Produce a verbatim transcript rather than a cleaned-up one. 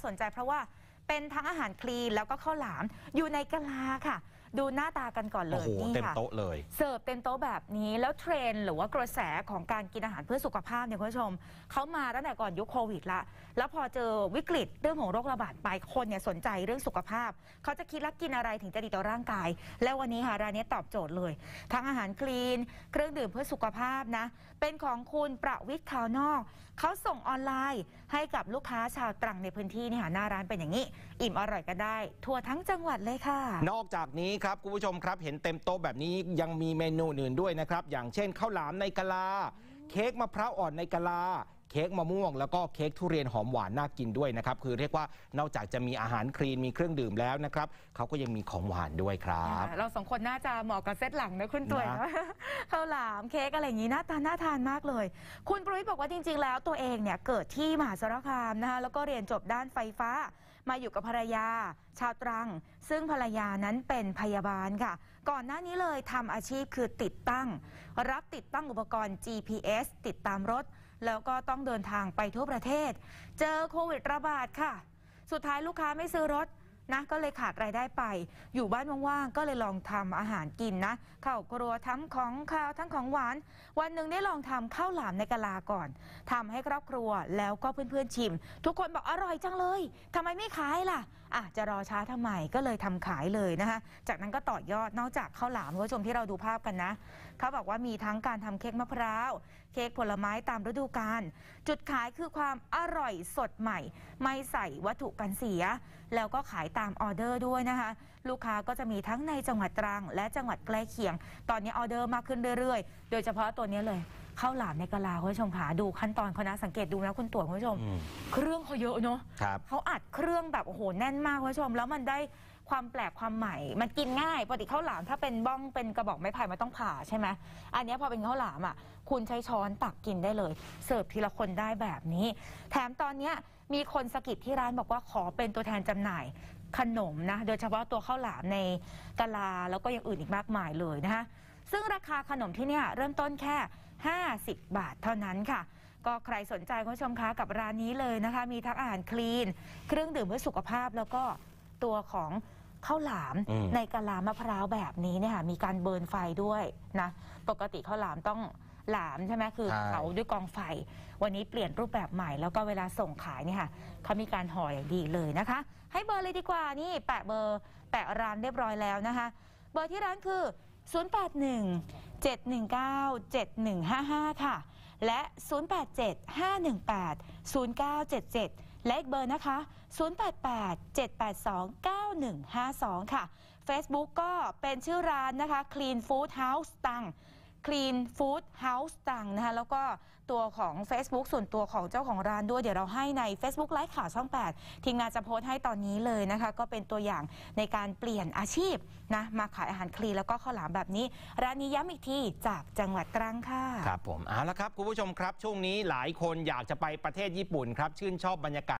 สนใจเพราะว่าเป็นทั้งอาหารคลีนแล้วก็ข้าวหลามอยู่ในกะลาค่ะดูหน้าตากันก่อนเลยนี่ค่ะเต็มโต๊ะเลยเสิร์ฟเต็มโต๊ะแบบนี้แล้วเทรนหรือว่ากระแสของการกินอาหารเพื่อสุขภาพเนี่ยคุณผู้ชมเขามาตั้งแต่ก่อนยุคโควิดละแล้วพอเจอวิกฤตเรื่องของโรคระบาดไปคนเนี่ยสนใจเรื่องสุขภาพเขาจะคิดแล้วกินอะไรถึงจะดีต่อร่างกายแล้ววันนี้ค่ะร้านนี้ตอบโจทย์เลยทั้งอาหารคลีนเครื่องดื่มเพื่อสุขภาพนะเป็นของคุณประวิทย์ขาวนอกเขาส่งออนไลน์ให้กับลูกค้าชาวตรังในพื้นที่นี่ค่ะหน้าร้านเป็นอย่างนี้อิ่มอร่อยกันได้ทั่วทั้งจังหวัดเลยค่ะนอกจากนี้ครับคุณผู้ชมครับเห็นเต็มโต๊ะแบบนี้ยังมีเมนูอื่นด้วยนะครับอย่างเช่นข้าวหลามในกะลาเค้กมะพร้าวอ่อนในกะลาเค้กมะม่วงแล้วก็เค้กทุเรียนหอมหวานน่ากินด้วยนะครับคือเรียกว่านอกจากจะมีอาหารคลีนมีเครื่องดื่มแล้วนะครับเขาก็ยังมีของหวานด้วยครับเราสองคนน่าจะเหมาะกับเซตหลังนะคุณตุ๋ยนะข้าวหลามเค้กอะไรอย่างนี้หน้าตาน่าทานมากเลยคุณประวิทย์บอกว่าจริงๆแล้วตัวเองเนี่ยเกิดที่มหาสารคามนะคะแล้วก็เรียนจบด้านไฟฟ้ามาอยู่กับภรรยาชาวตรังซึ่งภรรยานั้นเป็นพยาบาลค่ะก่อนหน้านี้เลยทำอาชีพคือติดตั้งรับติดตั้งอุปกรณ์ จี พี เอส ติดตามรถแล้วก็ต้องเดินทางไปทั่วประเทศเจอโควิดระบาดค่ะสุดท้ายลูกค้าไม่ซื้อรถนะก็เลยขาดรายได้ไปอยู่บ้านว่างๆก็เลยลองทำอาหารกินนะข้าวครัวทั้งของข้าวทั้งของหวานวันหนึ่งได้ลองทำข้าวหลามในกะลาก่อนทำให้ครอบครัวแล้วก็เพื่อนๆชิมทุกคนบอกอร่อยจังเลยทำไมไม่ขายล่ะอ่ะจะรอช้าทำไมก็เลยทำขายเลยนะคะจากนั้นก็ต่อยอดนอกจากข้าวหลามคุณผู้ชมที่เราดูภาพกันนะเขาบอกว่ามีทั้งการทำเค้กมะพร้าวเค้กผลไม้ตามฤดูกาลจุดขายคือความอร่อยสดใหม่ไม่ใส่วัตถุกันเสียแล้วก็ขายตามออเดอร์ด้วยนะคะลูกค้าก็จะมีทั้งในจังหวัดตรังและจังหวัดใกล้เคียงตอนนี้ออเดอร์มากขึ้นเรื่อยๆโดยเฉพาะตัวนี้เลยข้าวหลามในกะลาคุณผู้ชมค่ะดูขั้นตอนเขานะสังเกตดูนะคุณตั๋วคุณผู้ชมเครื่องเขาเยอะเนาะเขาอัดเครื่องแบบโอ้โหแน่นมากคุณผู้ชมแล้วมันได้ความแปลกความใหม่มันกินง่ายปกติข้าวหลามถ้าเป็นบ้องเป็นกระบอกไม้ไผ่มันต้องผ่าใช่ไหมอันนี้พอเป็นข้าวหลามอ่ะคุณใช้ช้อนตักกินได้เลยเสิร์ฟทีละคนได้แบบนี้แถมตอนนี้มีคนสะกิดที่ร้านบอกว่าขอเป็นตัวแทนจำหน่ายขนมนะโดยเฉพาะตัวข้าวหลามในกะลาแล้วก็อย่างอื่นอีกมากมายเลยนะคะซึ่งราคาขนมที่เนี่ยเริ่มต้นแค่ห้าสิบบาทเท่านั้นค่ะก็ใครสนใจคุณผู้ชมคะกับร้านนี้เลยนะคะมีทั้งอาหารคลีนเครื่องดื่มเพื่อสุขภาพแล้วก็ตัวของข้าวหลามในกะลามะพร้าวแบบนี้เนี่ยค่ะมีการเบิร์นไฟด้วยนะปกติข้าวหลามต้องหลามใช่ไหมคือเผาด้วยกองไฟวันนี้เปลี่ยนรูปแบบใหม่แล้วก็เวลาส่งขายเนี่ยค่ะเขามีการห่ออย่างดีเลยนะคะให้เบอร์เลยดีกว่านี่แปะเบอร์แปะร้านเรียบร้อยแล้วนะคะเบอร์ที่ร้านคือศูนย์ แปด หนึ่ง เจ็ด หนึ่ง เก้า เจ็ด หนึ่ง ห้า ห้าค่ะและศูนย์ แปด เจ็ด ห้า หนึ่ง แปด ศูนย์ เก้า เจ็ด เจ็ดและอีกเบอร์นะคะศูนย์ แปด แปด เจ็ด แปด สอง เก้า หนึ่ง ห้า สองค่ะ Facebook ก็เป็นชื่อร้านนะคะ Clean Food House ตังClean Food House ตังนะคะแล้วก็ตัวของ Facebook ส่วนตัวของเจ้าของร้านด้วยเดี๋ยวเราให้ใน Facebook ไลฟ์ข่าวช่องแปดทีมงานจะโพสต์ให้ตอนนี้เลยนะคะก็เป็นตัวอย่างในการเปลี่ยนอาชีพนะมาขายอาหารคลีนแล้วก็ข้าวหลามแบบนี้ร้านนี้ย้ำอีกทีจากจังหวัดตรังค่ะครับผมเอาละครับคุณผู้ชมครับช่วงนี้หลายคนอยากจะไปประเทศญี่ปุ่นครับชื่นชอบบรรยากาศ